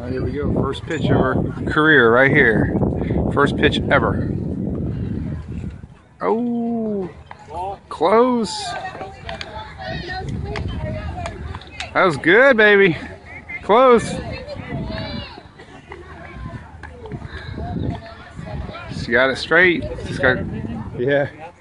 Here we go. First pitch of her career right here. First pitch ever. Oh, close. That was good, baby. Close. She got it straight. Just got, yeah.